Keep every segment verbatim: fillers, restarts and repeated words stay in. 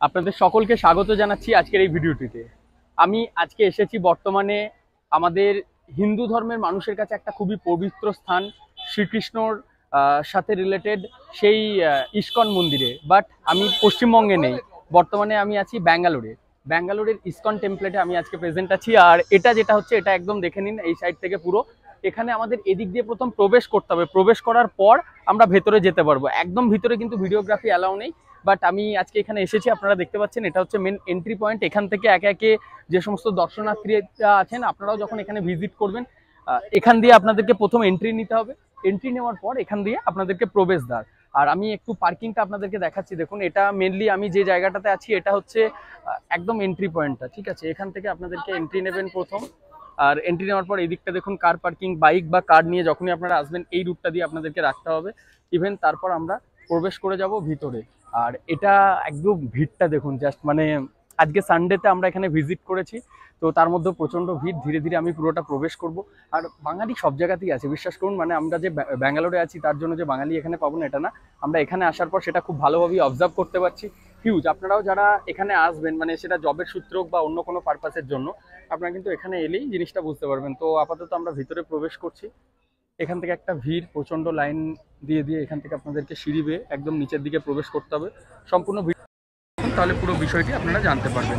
আপনাদের সকলকে স্বাগত জানাচ্ছি আজকের এই ভিডিওটিতে। আমি আজকে এসেছি বর্তমানে আমাদের হিন্দু ধর্মের মানুষের কাছে একটা খুবই পবিত্র স্থান, শ্রীকৃষ্ণর সাথে রিলেটেড সেই ইস্কন মন্দিরে। বাট আমি পশ্চিমবঙ্গে নেই, বর্তমানে আমি আছি ব্যাঙ্গালোরে। ব্যাঙ্গালোরের ইস্কন টেম্পলেটে আমি আজকে প্রেজেন্ট আছি। আর এটা যেটা হচ্ছে, এটা একদম দেখে নিন এই সাইড থেকে পুরো। এখানে আমাদের এদিক দিয়ে প্রথম প্রবেশ করতে হবে, প্রবেশ করার পর আমরা ভেতরে যেতে পারবো। একদম ভিতরে কিন্তু ভিডিওগ্রাফি অ্যালাউ নেই। বাট আমি আজকে এখানে এসেছি, আপনারা দেখতে পাচ্ছেন এটা হচ্ছে মেন এন্ট্রি পয়েন্ট। এখান থেকে একে একে যে সমস্ত দর্শনার্থীরা আছেন, আপনারাও যখন এখানে ভিজিট করবেন, এখান দিয়ে আপনাদেরকে প্রথম এন্ট্রি নিতে হবে। এন্ট্রি নেওয়ার পর এখান দিয়ে আপনাদেরকে প্রবেশদ্বার। আর আমি একটু পার্কিংটা আপনাদেরকে দেখাচ্ছি। দেখুন, এটা মেনলি আমি যে জায়গাটাতে আছি এটা হচ্ছে একদম এন্ট্রি পয়েন্টটা, ঠিক আছে। এখান থেকে আপনাদেরকে এন্ট্রি নেবেন প্রথম। আর এন্ট্রি নেওয়ার পর এই দিকটা দেখুন কার পার্কিং, বাইক বা কার নিয়ে যখনই আপনারা আসবেন এই রুটটা দিয়ে আপনাদেরকে রাখতে হবে। ইভেন তারপর আমরা প্রবেশ করে যাব ভিতরে। আর এটা একদম ভিড়টা দেখুন, জাস্ট মানে আজকে সানডেতে আমরা এখানে ভিজিট করেছি, তো তার মধ্যে প্রচণ্ড ভিড়। ধীরে ধীরে আমি পুরোটা প্রবেশ করব। আর বাঙালি সব জায়গাতেই আছে, বিশ্বাস করুন। মানে আমরা যে ব্যাঙ্গালোরে আছি তার জন্য যে বাঙালি এখানে পাবো না এটা না, আমরা এখানে আসার পর সেটা খুব ভালোভাবেই অবজার্ভ করতে পারছি। হিউজ। আপনারাও যারা এখানে আসবেন, মানে সেটা জবের সূত্র হোক বা অন্য কোনো পারপাসের জন্য, আপনারা কিন্তু এখানে এলেই জিনিসটা বুঝতে পারবেন। তো আপাতত আমরা ভিতরে প্রবেশ করছি। এখান থেকে একটা ভিড়, প্রচণ্ড লাইন দিয়ে দিয়ে এখান থেকে আপনাদেরকে সিঁড়ি বেয়ে একদম নিচের দিকে প্রবেশ করতে হবে। সম্পূর্ণ ভিড়, তাহলে পুরো বিষয়টি আপনারা জানতে পারবেন।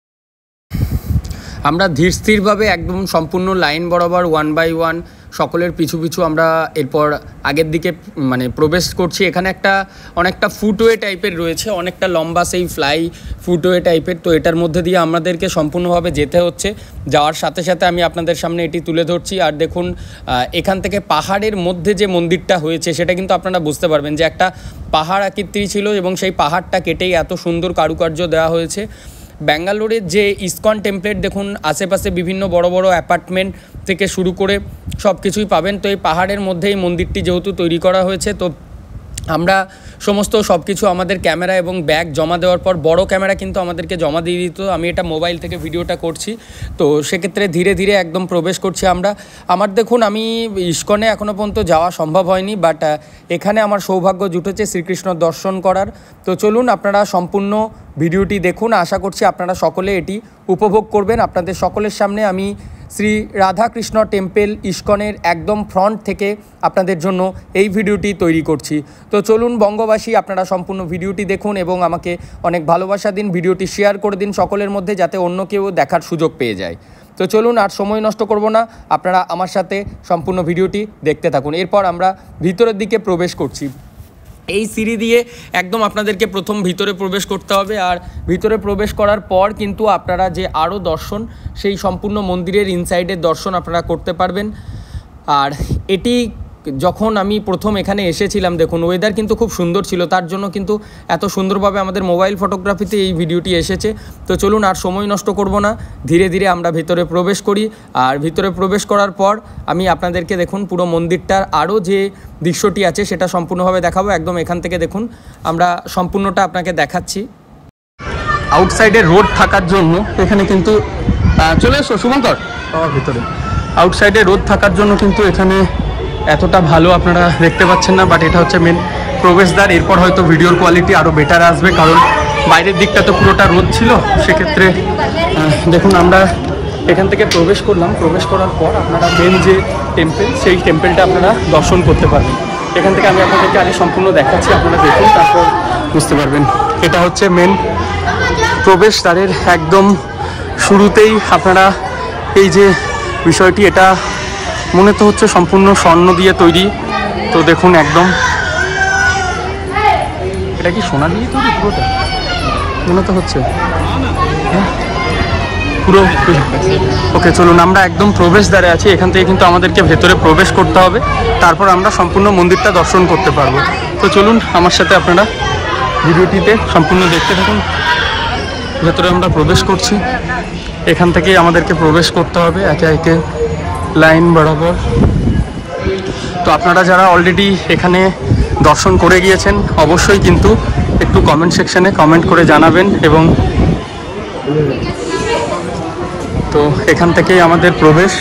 আমরা ধীর স্থিরভাবে একদম সম্পূর্ণ লাইন বরাবর ওয়ান বাই ওয়ান সকলের পিছু পিছু আমরা এরপর আগের দিকে মানে প্রবেশ করছি। এখানে একটা অনেকটা ফুটওয়ে টাইপের রয়েছে, অনেকটা লম্বা সেই ফ্লাই ফুটওয়ে টাইপের। তো এটার মধ্যে দিয়ে আমাদেরকে সম্পূর্ণভাবে যেতে হচ্ছে। যাওয়ার সাথে সাথে আমি আপনাদের সামনে এটি তুলে ধরছি। আর দেখুন, এখান থেকে পাহাড়ের মধ্যে যে মন্দিরটা হয়েছে সেটা কিন্তু আপনারা বুঝতে পারবেন যে একটা পাহাড় আকৃতি ছিল এবং সেই পাহাড়টা কেটেই এত সুন্দর কারুকার্য দেওয়া হয়েছে। ব্যাঙ্গালোরের যে ইস্কন টেম্পলেট দেখুন, আশেপাশে বিভিন্ন বড় বড় অ্যাপার্টমেন্ট থেকে শুরু করে সব কিছুই পাবেন। তো এই পাহাড়ের মধ্যেই মন্দিরটি যেহেতু তৈরি করা হয়েছে, তো আমরা সমস্ত সব কিছু আমাদের ক্যামেরা এবং ব্যাগ জমা দেওয়ার পর, বড় ক্যামেরা কিন্তু আমাদেরকে জমা দিয়ে দিত। আমি এটা মোবাইল থেকে ভিডিওটা করছি, তো সেক্ষেত্রে ধীরে ধীরে একদম প্রবেশ করছি আমরা। আমার দেখুন, আমি ইস্কনে এখনও পর্যন্ত যাওয়া সম্ভব হয়নি, বাট এখানে আমার সৌভাগ্য জুটেছে শ্রীকৃষ্ণ দর্শন করার। তো চলুন আপনারা সম্পূর্ণ ভিডিওটি দেখুন। আশা করছি আপনারা সকলে এটি উপভোগ করবেন। আপনাদের সকলের সামনে আমি শ্রী রাধাকৃষ্ণ টেম্পল ইস্কনের একদম ফ্রন্ট থেকে আপনাদের জন্য এই ভিডিওটি তৈরি করছি। তো চলুন বঙ্গবাসী, আপনারা সম্পূর্ণ ভিডিওটি দেখুন এবং আমাকে অনেক ভালোবাসা দিন। ভিডিওটি শেয়ার করে দিন সকলের মধ্যে, যাতে অন্য কেউ দেখার সুযোগ পেয়ে যায়। তো চলুন, আর সময় নষ্ট করব না, আপনারা আমার সাথে সম্পূর্ণ ভিডিওটি দেখতে থাকুন। এরপর আমরা ভিতরের দিকে প্রবেশ করছি। এই সিঁড়ি দিয়ে একদম আপনাদেরকে প্রথম ভিতরে প্রবেশ করতে হবে। আর ভিতরে প্রবেশ করার পর কিন্তু আপনারা যে আরও দর্শন, সেই সম্পূর্ণ মন্দিরের ইনসাইডের দর্শন আপনারা করতে পারবেন। আর এটি যখন আমি প্রথম এখানে এসেছিলাম, দেখুন ওয়েদার কিন্তু খুব সুন্দর ছিল, তার জন্য কিন্তু এত সুন্দরভাবে আমাদের মোবাইল ফটোগ্রাফিতে এই ভিডিওটি এসেছে। তো চলুন, আর সময় নষ্ট করব না, ধীরে ধীরে আমরা ভিতরে প্রবেশ করি। আর ভিতরে প্রবেশ করার পর আমি আপনাদেরকে দেখুন পুরো মন্দিরটার আরও যে দৃশ্যটি আছে সেটা সম্পূর্ণভাবে দেখাবো। একদম এখান থেকে দেখুন, আমরা সম্পূর্ণটা আপনাকে দেখাচ্ছি। আউটসাইডে রোড থাকার জন্য এখানে কিন্তু চলে এসো সুমন্তর আমার ভিতরে। আউটসাইডে রোড থাকার জন্য কিন্তু এখানে এতটা ভালো আপনারা দেখতে পাচ্ছেন না, বাট এটা হচ্ছে মেন প্রবেশদ্বার। এরপর হয়তো ভিডিওর কোয়ালিটি আরও বেটার আসবে, কারণ বাইরের দিকটা তো পুরোটা রোদ ছিল। সেক্ষেত্রে দেখুন, আমরা এখান থেকে প্রবেশ করলাম। প্রবেশ করার পর আপনারা মেন যে টেম্পল, সেই টেম্পলটা আপনারা দর্শন করতে পারবেন। এখান থেকে আমি আপনাদেরকে আগে সম্পূর্ণ দেখাচ্ছি, আপনারা দেখুন, তারপর বুঝতে পারবেন। এটা হচ্ছে মেন প্রবেশদ্বারের একদম শুরুতেই আপনারা এই যে বিষয়টি, এটা মনে তো হচ্ছে সম্পূর্ণ স্বর্ণ দিয়ে তৈরি। তো দেখুন, একদম এটা কি সোনা দিয়ে তৈরি পুরোটা মনে তো হচ্ছে, পুরো। ওকে, চলুন, আমরা একদম প্রবেশদ্বারে আছি। এখান থেকে কিন্তু আমাদেরকে ভেতরে প্রবেশ করতে হবে, তারপর আমরা সম্পূর্ণ মন্দিরটা দর্শন করতে পারবো। তো চলুন আমার সাথে আপনারা ভিডিওটিতে সম্পূর্ণ দেখতে থাকুন। ভেতরে আমরা প্রবেশ করছি, এখান থেকেই আমাদেরকে প্রবেশ করতে হবে একে একে লাইন বরাবর। তো আপনারা যারা অলরেডি এখানে দর্শন করে গিয়েছেন, অবশ্যই কিন্তু একটু কমেন্ট সেকশনে কমেন্ট করে জানাবেন। এবং তো এখান থেকেই আমাদের প্রবেশ।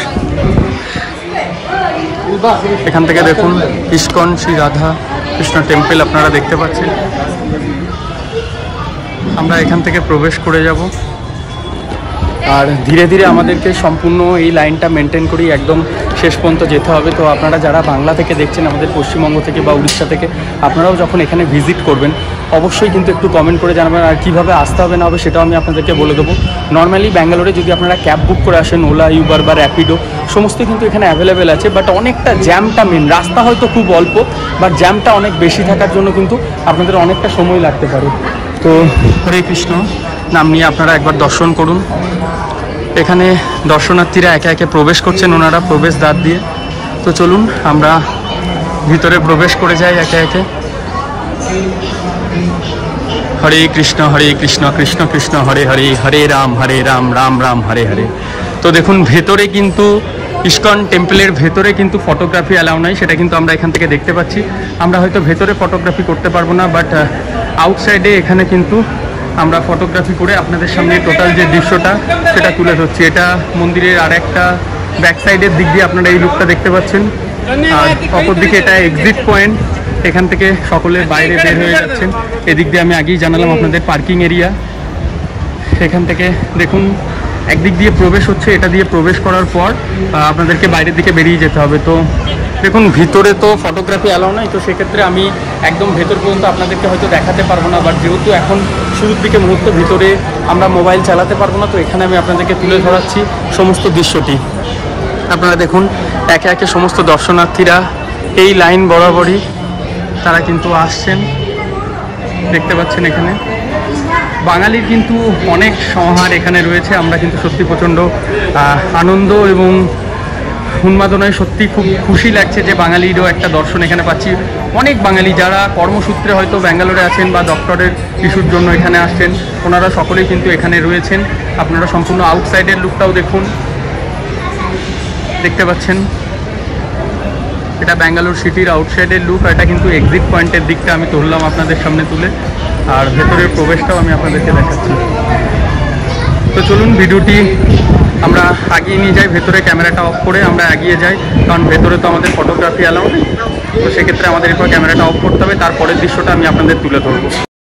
এখান থেকে দেখুন ইস্কন শ্রী রাধা কৃষ্ণ টেম্পল আপনারা দেখতে পাচ্ছেন। আমরা এখান থেকে প্রবেশ করে যাব আর ধীরে ধীরে আমাদেরকে সম্পূর্ণ এই লাইনটা মেনটেন করেই একদম শেষ পর্যন্ত যেতে হবে। তো আপনারা যারা বাংলা থেকে দেখছেন, আমাদের পশ্চিমবঙ্গ থেকে বা উড়িষ্যা থেকে, আপনারাও যখন এখানে ভিজিট করবেন অবশ্যই কিন্তু একটু কমেন্ট করে জানাবেন। আর কীভাবে আসতে হবে না হবে সেটাও আমি আপনাদেরকে বলে দেবো। নর্মালি ব্যাঙ্গালোরে যদি আপনারা ক্যাব বুক করে আসেন, ওলা, ইউবার বা র্যাপিডো সমস্ত কিন্তু এখানে অ্যাভেলেবেল আছে, বাট অনেকটা জ্যামটা মেন, রাস্তা হয়তো খুব অল্প, বাট জ্যামটা অনেক বেশি থাকার জন্য কিন্তু আপনাদের অনেকটা সময় লাগতে পারে। তো হরে কৃষ্ণ নাম নিয়ে আপনারা একবার দর্শন করুন। এখানে দর্শনার্থীরা একে একে প্রবেশ করছেন ওনারা প্রবেশ দ্বার দিয়ে। তো চলুন আমরা ভিতরে প্রবেশ করে যাই একে একে। হরে কৃষ্ণ হরে কৃষ্ণ কৃষ্ণ কৃষ্ণ হরে হরে, হরে রাম হরে রাম রাম রাম হরে হরে। তো দেখুন ভেতরে কিন্তু ইস্কন টেম্পলের ভেতরে কিন্তু ফটোগ্রাফি অ্যালাউ নাই, সেটা কিন্তু আমরা এখান থেকে দেখতে পাচ্ছি। আমরা হয়তো ভেতরে ফটোগ্রাফি করতে পারবো না, বাট আউটসাইডে এখানে কিন্তু আমরা ফটোগ্রাফি করে আপনাদের সামনে টোটাল যে দৃশ্যটা সেটা তুলে ধরছি। এটা মন্দিরের আর একটা ব্যাক সাইডের দিক দিয়ে আপনারা এই লুকটা দেখতে পাচ্ছেন, আর অপর দিকে এটা এক্সিট পয়েন্ট। এখান থেকে সকলে বাইরে বের হয়ে যাচ্ছেন। এদিক দিয়ে আমি আগেই জানালাম আপনাদের পার্কিং এরিয়া। এখান থেকে দেখুন একদিক দিয়ে প্রবেশ হচ্ছে, এটা দিয়ে প্রবেশ করার পর আপনাদেরকে বাইরের দিকে বেরিয়ে যেতে হবে। তো দেখুন ভিতরে তো ফটোগ্রাফি অ্যালাউ নাই, তো সেক্ষেত্রে আমি একদম ভেতর পর্যন্ত আপনাদেরকে হয়তো দেখাতে পারবো না, বাট যেহেতু এখন শুরুর দিকে মুহূর্ত ভিতরে আমরা মোবাইল চালাতে পারবো না, তো এখানে আমি আপনাদেরকে তুলে ধরাচ্ছি সমস্ত দৃশ্যটি। আপনারা দেখুন একে একে সমস্ত দর্শনার্থীরা এই লাইন বরাবরই তারা কিন্তু আসছেন, দেখতে পাচ্ছেন। এখানে বাঙালির কিন্তু অনেক সমাহার এখানে রয়েছে। আমরা কিন্তু সত্যি প্রচণ্ড আনন্দ এবং উন্মাদনায় সত্যি খুব খুশি লাগছে যে বাঙালিরও একটা দর্শন এখানে পাচ্ছি। অনেক বাঙালি যারা কর্মসূত্রে হয়তো ব্যাঙ্গালোরে আছেন বা ডক্টরের ইস্যুর জন্য এখানে আসছেন, ওনারা সকলেই কিন্তু এখানে রয়েছেন। আপনারা সম্পূর্ণ আউটসাইডের লুকটাও দেখুন, দেখতে পাচ্ছেন। এটা ব্যাঙ্গালোর সিটির আউটসাইডের লুক, এটা কিন্তু এক্সিট পয়েন্টের দিকটা আমি তুললাম আপনাদের সামনে তুলে, আর ভেতরের প্রবেশটাও আমি আপনাদেরকে দেখাচ্ছি। তো চলুন ভিডিওটি আমরা এগিয়ে নিয়ে যাই, ভেতরে ক্যামেরাটা অফ করে আমরা এগিয়ে যাই, কারণ ভেতরে তো আমাদের ফটোগ্রাফি অ্যালাউ নেই। তো সেক্ষেত্রে আমাদের এরপর ক্যামেরাটা অফ করতে হবে, তারপরের দৃশ্যটা আমি আপনাদের তুলে ধরব।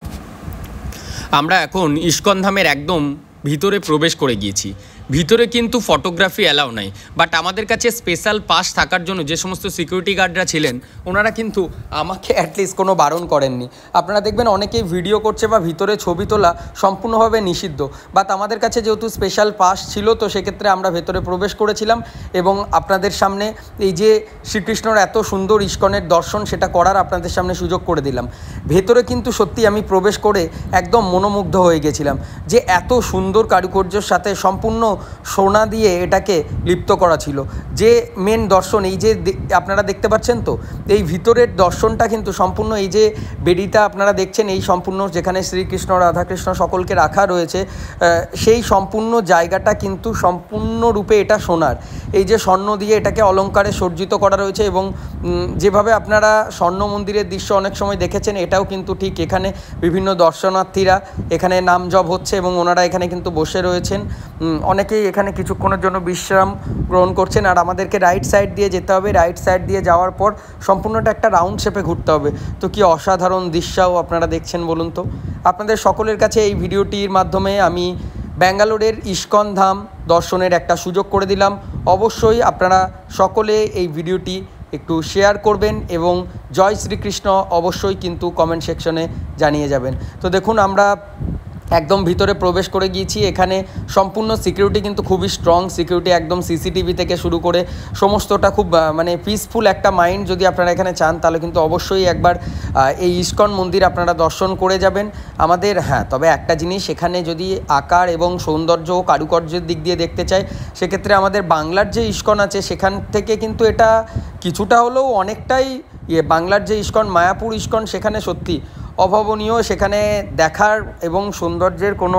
আমরা এখন ইস্কন ধামের একদম ভিতরে প্রবেশ করে গিয়েছি। ভিতরে কিন্তু ফটোগ্রাফি অ্যালাউ নাই, বাট আমাদের কাছে স্পেশাল পাস থাকার জন্য যে সমস্ত সিকিউরিটি গার্ডরা ছিলেন ওনারা কিন্তু আমাকে অ্যাটলিস্ট কোনো বারণ করেননি। আপনারা দেখবেন অনেকেই ভিডিও করছে বা ভিতরে ছবি তোলা সম্পূর্ণভাবে নিষিদ্ধ, বাট আমাদের কাছে যেহেতু স্পেশাল পাস ছিল, তো সেক্ষেত্রে আমরা ভেতরে প্রবেশ করেছিলাম এবং আপনাদের সামনে এই যে শ্রীকৃষ্ণর এত সুন্দর ইস্কনের দর্শন সেটা করার আপনাদের সামনে সুযোগ করে দিলাম। ভেতরে কিন্তু সত্যি আমি প্রবেশ করে একদম মনোমুগ্ধ হয়ে গেছিলাম যে এত সুন্দর কারুকার্যের সাথে সম্পূর্ণ সোনা দিয়ে এটাকে লিপ্ত করা ছিল। যে মেন দর্শন এই যে আপনারা দেখতে পাচ্ছেন, তো এই ভিতরের দর্শনটা কিন্তু সম্পূর্ণ এই যে বেদিটা আপনারা দেখছেন, এই সম্পূর্ণ যেখানে শ্রীকৃষ্ণ রাধাকৃষ্ণ সকলকে রাখা রয়েছে, সেই সম্পূর্ণ জায়গাটা কিন্তু সম্পূর্ণরূপে এটা সোনার। এই যে স্বর্ণ দিয়ে এটাকে অলঙ্কারে সজ্জিত করা রয়েছে, এবং যেভাবে আপনারা স্বর্ণ মন্দিরের দৃশ্য অনেক সময় দেখেছেন, এটাও কিন্তু ঠিক এখানে বিভিন্ন দর্শনার্থীরা এখানে নাম জপ হচ্ছে এবং ওনারা এখানে কিন্তু বসে রয়েছেন। অনেকেই এখানে কিছুক্ষণের জন্য বিশ্রাম গ্রহণ করছেন। আর আমাদেরকে রাইট সাইড দিয়ে যেতে হবে, রাইট সাইড দিয়ে যাওয়ার পর সম্পূর্ণটা একটা রাউন্ড শেপে ঘুরতে হবে। তো কি অসাধারণ দৃশ্যও আপনারা দেখছেন বলুন তো। আপনাদের সকলের কাছে এই ভিডিওটির মাধ্যমে আমি ব্যাঙ্গালোরের ইস্কন ধাম দর্শনের একটা সুযোগ করে দিলাম। অবশ্যই আপনারা সকলে এই ভিডিওটি একটু শেয়ার করবেন এবং জয় শ্রীকৃষ্ণ অবশ্যই কিন্তু কমেন্ট সেকশনে জানিয়ে যাবেন। তো দেখুন আমরা একদম ভিতরে প্রবেশ করে গিয়েছি। এখানে সম্পূর্ণ সিকিউরিটি কিন্তু খুবই স্ট্রং সিকিউরিটি, একদম সিসিটিভি থেকে শুরু করে সমস্তটা খুব মানে পিসফুল একটা মাইন্ড যদি আপনারা এখানে চান, তাহলে কিন্তু অবশ্যই একবার এই ইস্কন মন্দির আপনারা দর্শন করে যাবেন। আমাদের হ্যাঁ, তবে একটা জিনিস, এখানে যদি আকার এবং সৌন্দর্য ও কারুকার্যের দিক দিয়ে দেখতে চাই, সেক্ষেত্রে আমাদের বাংলার যে ইস্কন আছে সেখান থেকে কিন্তু এটা কিছুটা হলেও অনেকটাই ইয়ে, বাংলার যে ইস্কন মায়াপুর ইস্কন সেখানে সত্যি অভাবনীয়। সেখানে দেখার এবং সৌন্দর্যের কোনো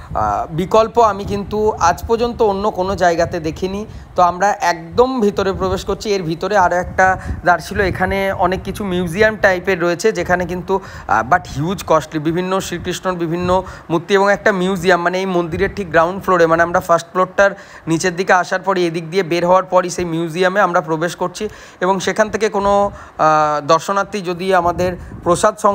বিকল্প আমি কিন্তু আজ পর্যন্ত অন্য কোনো জায়গাতে দেখিনি। তো আমরা একদম ভিতরে প্রবেশ করছি। এর ভিতরে আরও একটা দ্বার ছিল, এখানে অনেক কিছু মিউজিয়াম টাইপের রয়েছে, যেখানে কিন্তু বাট হিউজ কস্টলি বিভিন্ন শ্রীকৃষ্ণর বিভিন্ন মূর্তি এবং একটা মিউজিয়াম, মানে এই মন্দিরের ঠিক গ্রাউন্ড ফ্লোরে, মানে আমরা ফার্স্ট ফ্লোরটার নিচের দিকে আসার পরই এদিক দিয়ে বের হওয়ার পরই সেই মিউজিয়ামে আমরা প্রবেশ করছি। এবং সেখান থেকে কোনো দর্শনার্থী যদি আমাদের প্রসাদ সংগ্রহ করতে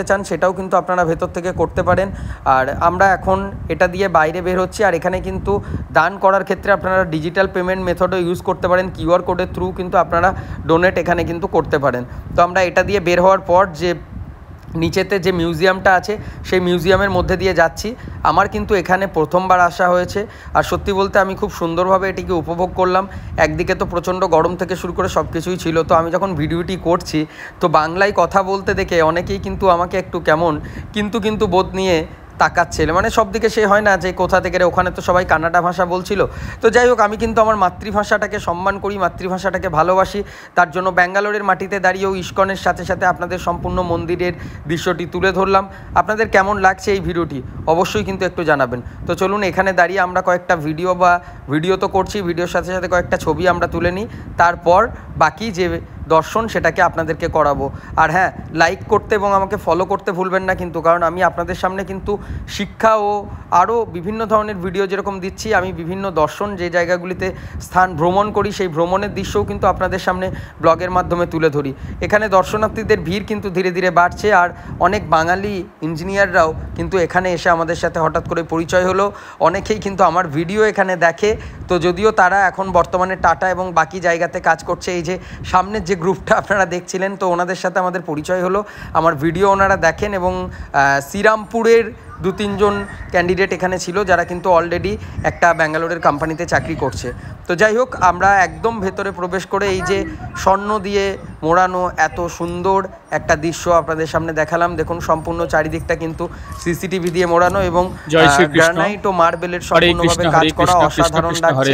চান সেটাও কিন্তু আপনারা ভেতর থেকে করতে পারেন। আর আমরা এখন এটা দিয়ে বাইরে বের হচ্ছি। আর এখানে কিন্তু দান করার ক্ষেত্রে আপনারা ডিজিটাল পেমেন্ট মেথডও ইউজ করতে পারেন, কিউআর কোডের থ্রু কিন্তু আপনারা ডোনেট এখানে কিন্তু করতে পারেন। তো আমরা এটা দিয়ে বের হওয়ার পর যে নিচেতে যে মিউজিয়ামটা আছে সেই মিউজিয়ামের মধ্যে দিয়ে যাচ্ছি। আমার কিন্তু এখানে প্রথমবার আসা হয়েছে, আর সত্যি বলতে আমি খুব সুন্দরভাবে এটিকে উপভোগ করলাম। একদিকে তো প্রচণ্ড গরম থেকে শুরু করে সব কিছুই ছিল, তো আমি যখন ভিডিওটি করছি তো বাংলায় কথা বলতে দেখে অনেকেই কিন্তু আমাকে একটু কেমন কিন্তু কিন্তু বোধ নিয়ে তাকাচ্ছিল, মানে সব দিকে সে হয় না যে কোথা থেকে রে, ওখানে তো সবাই কানাডা ভাষা বলছিল। তো যাই হোক, আমি কিন্তু আমার মাতৃভাষাটাকে সম্মান করি, মাতৃভাষাটাকে ভালোবাসি, তার জন্য ব্যাঙ্গালোরের মাটিতে দাঁড়িয়েও ইস্কনের সাথে সাথে আপনাদের সম্পূর্ণ মন্দিরের দৃশ্যটি তুলে ধরলাম। আপনাদের কেমন লাগছে এই ভিডিওটি অবশ্যই কিন্তু একটু জানাবেন। তো চলুন, এখানে দাঁড়িয়ে আমরা কয়েকটা ভিডিও বা ভিডিও তো করছি, ভিডিওর সাথে সাথে কয়েকটা ছবি আমরা তুলে নিই, তারপর বাকি যে দর্শন সেটাকে আপনাদেরকে করাবো। আর হ্যাঁ, লাইক করতে এবং আমাকে ফলো করতে ভুলবেন না কিন্তু, কারণ আমি আপনাদের সামনে কিন্তু শিক্ষা ও আরও বিভিন্ন ধরনের ভিডিও যেরকম দিচ্ছি, আমি বিভিন্ন দর্শন যে জায়গাগুলিতে স্থান ভ্রমণ করি সেই ভ্রমণের দৃশ্যও কিন্তু আপনাদের সামনে ব্লগের মাধ্যমে তুলে ধরি। এখানে দর্শনার্থীদের ভিড় কিন্তু ধীরে ধীরে বাড়ছে, আর অনেক বাঙালি ইঞ্জিনিয়াররাও কিন্তু এখানে এসে আমাদের সাথে হঠাৎ করে পরিচয় হলো। অনেকেই কিন্তু আমার ভিডিও এখানে দেখে, তো যদিও তারা এখন বর্তমানে টাটা এবং বাকি জায়গাতে কাজ করছে। এই যে সামনের যে গ্রুপটা আপনারা দেখছিলেন, তো ওনাদের সাথে আমাদের পরিচয় হলো, আমার ভিডিও ওনারা দেখেন, এবং শ্রীরামপুরের দু তিনজন ক্যান্ডিডেট এখানে ছিল যারা কিন্তু অলরেডি একটা ব্যাঙ্গালোরের কোম্পানিতে চাকরি করছে। তো যাই হোক, আমরা একদম ভেতরে প্রবেশ করে এই যে স্বর্ণ দিয়ে মোড়ানো এত সুন্দর একটা দৃশ্য আপনাদের সামনে দেখালাম। দেখুন, সম্পূর্ণ চারিদিকটা কিন্তু সিসিটিভি দিয়ে মোড়ানো এবং গ্রানাইট ও মার্বেলের সম্পূর্ণভাবে কাজ করা, অসাধারণ লাগছে।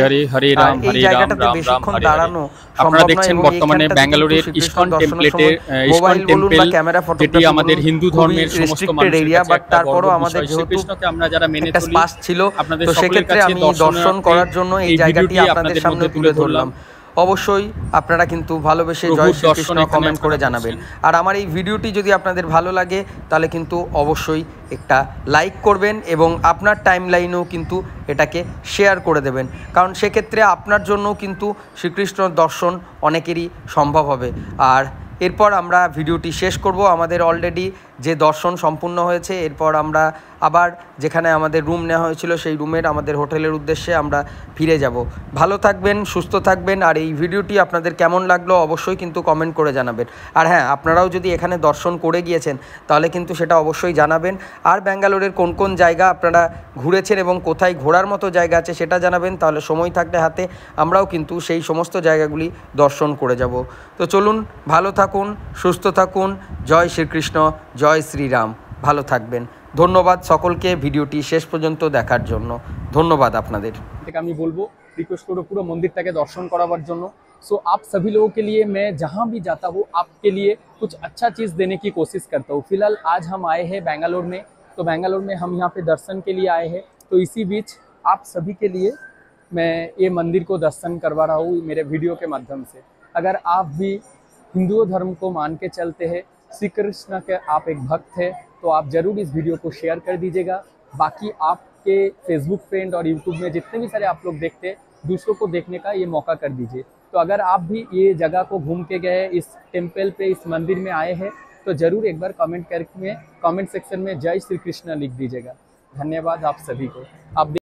এই জায়গাটাতে বেশিক্ষণ দাঁড়ানো আপনারা দেখছেন বর্তমানে ব্যাঙ্গালোরের ইস্কন টেম্পলেটে ইস্কন টেম্পল, যেটি আমাদের হিন্দু ধর্মের সমস্ত মানুষের কাছে বাট তারপরও আমাদের যেহেতু আমরা যারা মেনে একটা স্পাস ছিল, তো সেক্ষেত্রে আমি দর্শন করার জন্য এই জায়গাটি আপনাদের সামনে তুলে ধরলাম। অবশ্যই আপনারা কিন্তু ভালোবেসে জয় শ্রীকৃষ্ণ কমেন্ট করে জানাবেন। আর আমার এই ভিডিওটি যদি আপনাদের ভালো লাগে তাহলে কিন্তু অবশ্যই একটা লাইক করবেন এবং আপনার টাইম লাইনেও কিন্তু এটাকে শেয়ার করে দেবেন, কারণ সেক্ষেত্রে আপনার জন্য কিন্তু শ্রীকৃষ্ণ দর্শন অনেকেরই সম্ভব হবে। আর এরপর আমরা ভিডিওটি শেষ করব। আমাদের অলরেডি যে দর্শন সম্পূর্ণ হয়েছে, এরপর আমরা আবার যেখানে আমাদের রুম নেওয়া হয়েছিল সেই রুমের আমাদের হোটেলের উদ্দেশ্যে আমরা ফিরে যাব। ভালো থাকবেন, সুস্থ থাকবেন। আর এই ভিডিওটি আপনাদের কেমন লাগলো অবশ্যই কিন্তু কমেন্ট করে জানাবেন। আর হ্যাঁ, আপনারাও যদি এখানে দর্শন করে গিয়েছেন তাহলে কিন্তু সেটা অবশ্যই জানাবেন। আর ব্যাঙ্গালোরের কোন কোন জায়গা আপনারা ঘুরেছেন এবং কোথায় ঘোরার মতো জায়গা আছে সেটা জানাবেন, তাহলে সময় থাকলে হাতে আমরাও কিন্তু সেই সমস্ত জায়গাগুলি দর্শন করে যাব। তো চলুন, ভালো থাকুন, সুস্থ থাকুন। জয় শ্রীকৃষ্ণ, জয় শ্রীরাম। ভালো থাকবেন। ধন্যবাদ সকলকে ভিডিওটি শেষ পর্যন্ত দেখার জন্য। ধন্যবাদ আপনাদের। আমি বলবো রিকোয়েস্ট করবো পুরো মন্দিরটাকে দর্শন করাবার জন্য। सो आप सभी लोगों के लिए मैं जहाँ भी जाता हूँ आपके लिए कुछ अच्छा चीज़ देने की कोशिश करता हूँ। फिलहाल आज हम आए हैं बेंगलोर में, तो बेंगलोर में हम यहाँ पे दर्शन के लिए आए हैं। तो इसी बीच आप सभी के लिए मैं ये मंदिर को दर्शन करवा रहा हूँ मेरे वीडियो के माध्यम से। अगर आप भी हिंदू धर्म को मान के चलते हैं, श्री कृष्ण के आप एक भक्त हैं, तो आप ज़रूर इस वीडियो को शेयर कर दीजिएगा। बाकी आपके फेसबुक फ्रेंड और यूट्यूब में जितने भी सारे आप लोग देखते हैं, दूसरों को देखने का ये मौका कर दीजिए। तो अगर आप भी ये जगह को घूम के गए, इस टेम्पल पे, इस मंदिर में आए हैं, तो ज़रूर एक बार कमेंट करके कमेंट सेक्शन में जय श्री कृष्ण लिख दीजिएगा। धन्यवाद आप सभी को। आप